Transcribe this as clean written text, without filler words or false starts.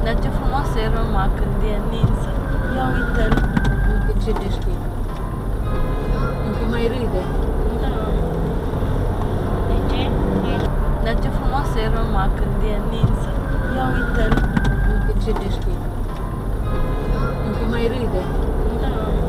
Dar ce frumoasă e Roma când e ninsă. Ia uite-l. Uite ce deștept. Încă mai râde. Da. De ce? Dar ce frumoasă e Roma când e ninsă. Ia uite-l. Uite ce deștept. Încă mai râde. Da.